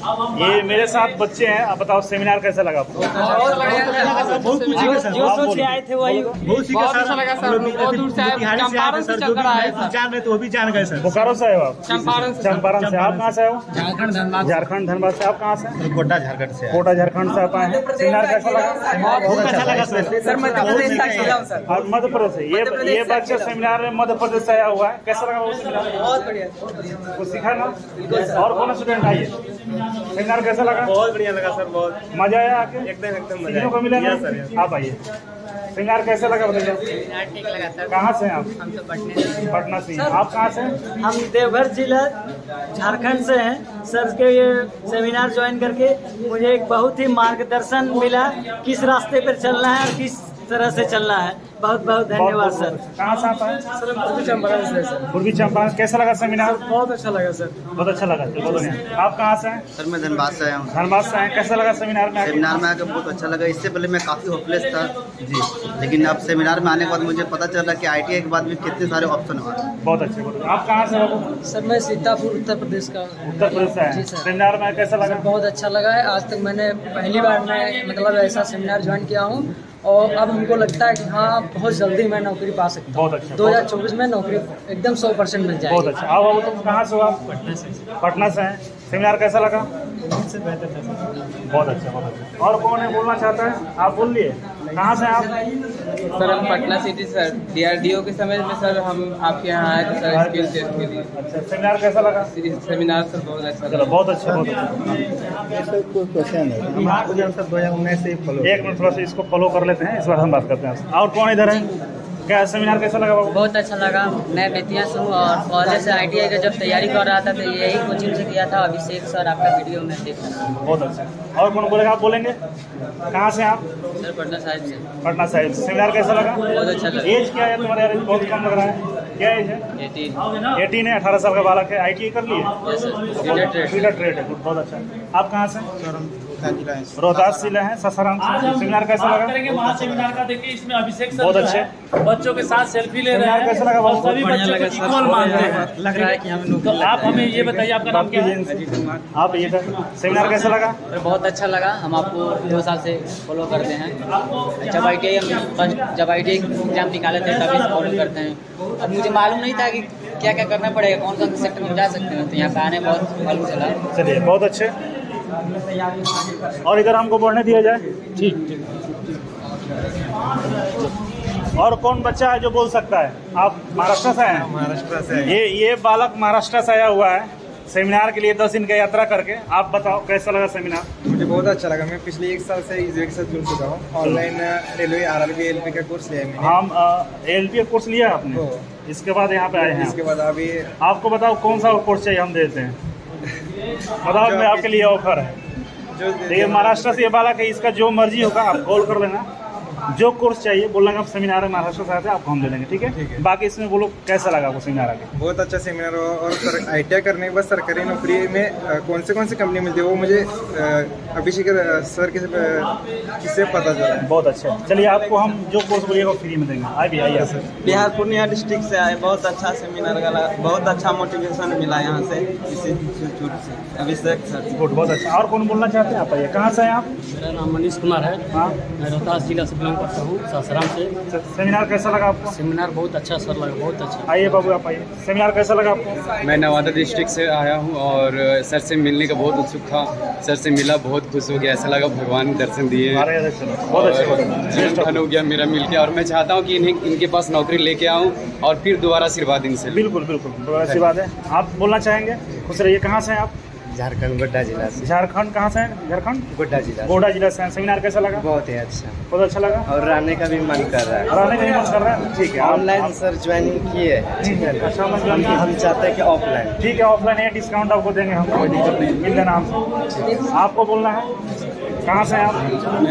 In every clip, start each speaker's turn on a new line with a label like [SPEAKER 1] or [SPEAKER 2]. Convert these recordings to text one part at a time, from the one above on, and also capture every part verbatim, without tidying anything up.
[SPEAKER 1] ये मेरे साथ बच्चे हैं, आप बताओ सेमिनार कैसा लगा आपको?
[SPEAKER 2] बहुत कुछ जो सोच के आए थे वही बहुत अच्छा लगा सर। बहुत दूर से आए, चंपारण से चलकर आए सर।
[SPEAKER 3] जान रहे तो वो भी जान गए सर।
[SPEAKER 1] बोकारो से आए हो आप?
[SPEAKER 2] चंपारण से।
[SPEAKER 1] चंपारण से। आप कहाँ से आए हो?
[SPEAKER 2] झारखंड धनबाद।
[SPEAKER 1] झारखंड धनबाद से। आप कहाँ से?
[SPEAKER 3] कोटा झारखंड से।
[SPEAKER 1] कोटा झारखंड से आप आए हैं। सेमिनार कैसा लगा?
[SPEAKER 3] बहुत अच्छा लगा सर।
[SPEAKER 2] सर मध्य प्रदेश का खिला हूं सर।
[SPEAKER 1] और मध्य प्रदेश से ये ये बच्चा सेमिनार में मध्य प्रदेश से आया हुआ है, कैसा लगा वो सेमिनार?
[SPEAKER 2] बहुत बढ़िया।
[SPEAKER 1] कुछ सीखा ना? और कौन स्टूडेंट आइए, सेमिनार कैसा लगा?
[SPEAKER 3] बहुत बढ़िया लगा सर। बहुत
[SPEAKER 1] मजा आया आके?
[SPEAKER 3] एकदम एकदम
[SPEAKER 1] सीखने को मिला ना? आप आइए। सेमिनार कैसा लगा बताइए?
[SPEAKER 2] ठीक लगा सर।
[SPEAKER 1] कहाँ से हैं आप?
[SPEAKER 2] हम तो पटने से।
[SPEAKER 1] पटना से। आप कहाँ से?
[SPEAKER 4] हम देवघर जिला झारखंड से हैं। सर के ये सेमिनार ज्वाइन करके मुझे एक बहुत ही मार्गदर्शन मिला, किस रास्ते पर चलना है और किस तरह से चलना है। बहुत बहुत धन्यवाद सर।
[SPEAKER 1] कहाँ से आप आए?
[SPEAKER 2] सर पूर्वी चंपारण से सर।
[SPEAKER 1] पूर्वी चंपारण। कैसा लगा सेमिनार?
[SPEAKER 2] बहुत अच्छा लगा सर।
[SPEAKER 1] बहुत अच्छा लगा। बोलो नहीं। आप कहाँ से हैं?
[SPEAKER 5] सर मैं धनबाद से आया हूँ।
[SPEAKER 1] धनबाद से आए। कैसा लगा सेमिनार में?
[SPEAKER 5] सेमिनार में आकर बहुत अच्छा लगा। इससे पहले मैं काफ़ी होपलेस था जी, लेकिन अब सेमिनार में आने के बाद मुझे पता चला कि आई टी आई के बाद भी कितने सारे ऑप्शन हुआ।
[SPEAKER 1] बहुत अच्छे। आप कहाँ से हो?
[SPEAKER 4] सर मैं सीतापुर उत्तर प्रदेश का
[SPEAKER 1] उत्तर प्रदेश से आए। सेमिनार में कैसा लगा?
[SPEAKER 4] बहुत अच्छा लगा है। आज तक मैंने पहली बार मैं मतलब ऐसा सेमिनार ज्वाइन किया हूँ और अब हमको लगता है कि हाँ बहुत जल्दी मैं नौकरी पा सकता हूँ।
[SPEAKER 1] बहुत अच्छा।
[SPEAKER 4] दो हज़ार चौबीस में नौकरी एकदम सौ परसेंट मिल जाएगी।
[SPEAKER 1] बहुत अच्छा। आओ बाबू, तुम कहाँ से हो आप?
[SPEAKER 4] पटना से।
[SPEAKER 1] पटना से हैं। सेमिनार कैसा लगा?
[SPEAKER 4] से बेहतर था सर।
[SPEAKER 1] बहुत अच्छा। बहुत अच्छा। और कौन है बोलना चाहता है? आप बोल लिए। कहाँ से हैं आप?
[SPEAKER 2] सर हम Patna city sir. D R D O के समय में सर हम आपके यहाँ आए थे सर स्किल टेस्ट के लिए।
[SPEAKER 1] अच्छा। सेमिनार कैसा लगा?
[SPEAKER 2] सेमिनार सर बहुत अच्छा
[SPEAKER 1] चलो
[SPEAKER 2] लगा।
[SPEAKER 1] बहुत अच्छा। बहुत अच्छा।
[SPEAKER 3] क्वेश्चन है दो हजार उन्नीस से फॉलो।
[SPEAKER 1] एक मिनट थोड़ा सा इसको फॉलो कर लेते हैं, इस बार हम बात करते हैं। और कौन इधर है? क्या सेमिनार कैसा लगा बाबू?
[SPEAKER 4] बहुत अच्छा लगा। मैं बेतिया से हूँ और कॉलेज से आई टी आई का जब तैयारी कर रहा था तो यही कोचिंग से किया था। अभिषेक सर आपका वीडियो में देख रहा था।
[SPEAKER 1] बहुत अच्छा। और कौन बोलेगा? आप बोलेंगे। कहाँ से आप?
[SPEAKER 4] सर पटना साहिब से।
[SPEAKER 1] पटना साहिब। सेमिनार कैसा लगा?
[SPEAKER 4] बहुत अच्छा लगा।
[SPEAKER 1] एज क्या है तुम्हारे? यार बहुत कम लग रहा है। क्या एज है?
[SPEAKER 4] एटीन।
[SPEAKER 1] एटीन है। अठारह साल का बालक है। आई टी आई कर लिए?
[SPEAKER 4] सर
[SPEAKER 1] ट्रेड है। बहुत अच्छा। आप कहाँ से? रोहतास जिला है, सासाराम से। सेमिनार कैसा लगा?
[SPEAKER 6] वहाँ सेमिनार का देखिए, इसमें अभिषेक सर
[SPEAKER 1] बहुत अच्छे।
[SPEAKER 6] बच्चों के साथ सेल्फी ले रहे हैं।
[SPEAKER 1] कैसा लगा?
[SPEAKER 6] और सभी बच्चों को इक्वल मानते हैं।
[SPEAKER 4] लग रहा है कि हम
[SPEAKER 6] तो आप हमें ये बताइए, आपका नाम क्या है?
[SPEAKER 1] आप ये सेमिनार कैसा लगा?
[SPEAKER 4] बहुत अच्छा लगा। हम आपको दो साल से फॉलो करते हैं। जब आई टी आई हम फर्स्ट जब आई टी आई एग्जाम निकाले थे तभी से फॉलो करते हैं। अब मुझे मालूम नहीं था कि क्या क्या करना पड़ेगा, कौन कौन से सेक्टर में जा सकते हैं, तो यहाँ पे आने बहुत मालूम चला।
[SPEAKER 1] चलिए बहुत अच्छे। और इधर हमको बढ़ने दिया जाए। ठीक ठीक। और कौन बच्चा है जो बोल सकता है? आप महाराष्ट्र से हैं?
[SPEAKER 3] महाराष्ट्र से।
[SPEAKER 1] ये ये बालक महाराष्ट्र से आया हुआ है सेमिनार के लिए, दस दिन का यात्रा करके। आप बताओ कैसा लगा सेमिनार?
[SPEAKER 3] मुझे बहुत अच्छा लगा। मैं पिछले एक साल से इस के साथ जुड़ चुका हूँ। Online railway R R B L P का कोर्स लिया है मैंने।
[SPEAKER 1] हम एल पी का कोर्स लिया आपने? इसके बाद यहाँ पे आए हैं।
[SPEAKER 3] इसके बाद अभी
[SPEAKER 1] आपको बताओ कौन सा कोर्स चाहिए, हम देते हैं। बताओ, मैं आपके लिए ऑफर है।
[SPEAKER 3] जो
[SPEAKER 1] देखिए महाराष्ट्र से ये बालक है, इसका जो मर्जी होगा आप कॉल कर देना। जो कोर्स चाहिए बोलना आप सेमिनार में महाराष्ट्र से आते हैं, आपको हम दे देंगे। ठीक है,
[SPEAKER 3] ठीक है।
[SPEAKER 1] बाकी इसमें बोलो कैसा लगा आपको सेमिनार आके?
[SPEAKER 3] बहुत अच्छा सेमिनार हो। और सर आई टी आई करने के बाद सरकारी नौकरी में आ, कौन से कौन से कंपनी मिलती है वो मुझे अभिषेक सर के किससे पता चला।
[SPEAKER 1] बहुत अच्छा। चलिए आपको हम जो कोर्स बोलिएगा फ्री में देंगे। आइए भी आइए सर।
[SPEAKER 7] बिहार पूर्णिया डिस्ट्रिक्ट से आए। बहुत अच्छा सेमिनार का, बहुत अच्छा मोटिवेशन मिला यहाँ से इस इंस्टीट्यूट से। अभिषेक सर
[SPEAKER 1] गुड, बहुत अच्छा। और कौन बोलना चाहते हैं? आप आइए। कहाँ से हैं आप?
[SPEAKER 8] मेरा नाम मनीष कुमार है।
[SPEAKER 1] हाँ,
[SPEAKER 8] मैं रोहतास जिला से बिलोंग करता हूँ, सासाराम से।
[SPEAKER 1] सेमिनार कैसा लगा आपको?
[SPEAKER 8] सेमिनार बहुत अच्छा सर लगा, बहुत अच्छा।
[SPEAKER 1] आइए बाबू आप आइए। सेमिनार कैसा लगा आपको?
[SPEAKER 9] मैं नवादा डिस्ट्रिक्ट से आया हूँ और सर से मिलने का बहुत उत्सुक था। सर से मिला, बहुत खुश हो गया। ऐसा लगा भगवान दर्शन दिए।
[SPEAKER 1] बहुत अच्छा,
[SPEAKER 9] जीवन धन हो गया मेरा मिल के। और मैं चाहता हूँ कि इन्हें इनके पास नौकरी लेके आऊँ और फिर दोबारा आशीर्वाद इनसे।
[SPEAKER 1] बिल्कुल बिल्कुल, दोबारा आशीर्वाद है। आप बोलना चाहेंगे? खुश रहिए। कहाँ से हैं आप?
[SPEAKER 3] झारखंड गोड्डा जिला से।
[SPEAKER 1] झारखंड कहाँ से हैं? झारखंड
[SPEAKER 3] गोड्डा जिला।
[SPEAKER 1] गोड्डा जिला से हैं। सेमिनार कैसा लगा?
[SPEAKER 3] बहुत ही अच्छा।
[SPEAKER 1] बहुत अच्छा लगा।
[SPEAKER 3] और रहने का भी मन कर रहा है।
[SPEAKER 1] रहने का भी मन कर रहा है। ठीक है,
[SPEAKER 3] ऑनलाइन सर ज्वाइनिंग किए हैं।
[SPEAKER 1] अच्छा,
[SPEAKER 3] हम हम चाहते हैं कि ऑफलाइन।
[SPEAKER 1] ठीक है, ऑफलाइन है, डिस्काउंट आपको देंगे हम, कोई दिक्कत नहीं, मिल देना हमसे। आपको बोलना है? कहाँ से हैं आप?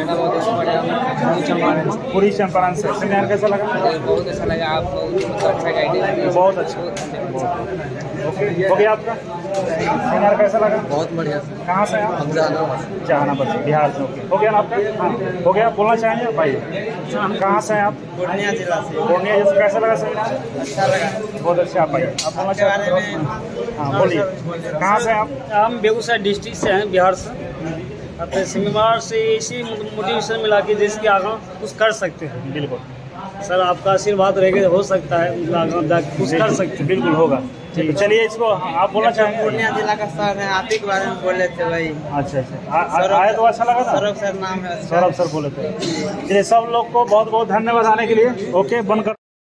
[SPEAKER 1] पूरी चंपारण से। सेमिनार कैसा लगा?
[SPEAKER 2] बहुत अच्छा लगा। आप अच्छा गाइड।
[SPEAKER 1] बहुत अच्छा। ओके, हो गया आपका? सेमिनार कैसा लगा?
[SPEAKER 5] बहुत बढ़िया सर।
[SPEAKER 1] कहाँ से आप? जहानाबाद से, बिहार से। ओके, हो गया ना आपका? हाँ, हो गया। बोलना चाहेंगे भाई? कहाँ से हैं आप?
[SPEAKER 7] पूर्णिया जिला से।
[SPEAKER 1] पूर्णिया जैसे कैसा लगा सेमिनार?
[SPEAKER 7] अच्छा लगा।
[SPEAKER 1] बहुत अच्छा। आप भाई आप बोलना चाहते हैं? हाँ बोलिए, कहाँ से आप?
[SPEAKER 8] हम बेगूसराय डिस्ट्रिक्ट से हैं, बिहार से। अपने सेमिनार से इसी मोटिवेशन मिला कि देश के आगे कुछ कर सकते हैं।
[SPEAKER 1] बिल्कुल
[SPEAKER 8] सर, आपका आशीर्वाद रहेगा, हो सकता है आगे जाके कुछ कर सकते हैं।
[SPEAKER 1] बिल्कुल होगा। ठीक है, चलिए इसको आप बोलना चाहेंगे?
[SPEAKER 7] पूर्णिया जिला का सर है, आप ही के बारे में बोले थे भाई।
[SPEAKER 1] अच्छा अच्छा, आ- आ- आए तो अच्छा लगा था।
[SPEAKER 7] सौरभ सर नाम है।
[SPEAKER 1] सौरभ सर बोले थे। चलिए, सब लोग को बहुत बहुत धन्यवाद आने के लिए। ओके, बंद कर।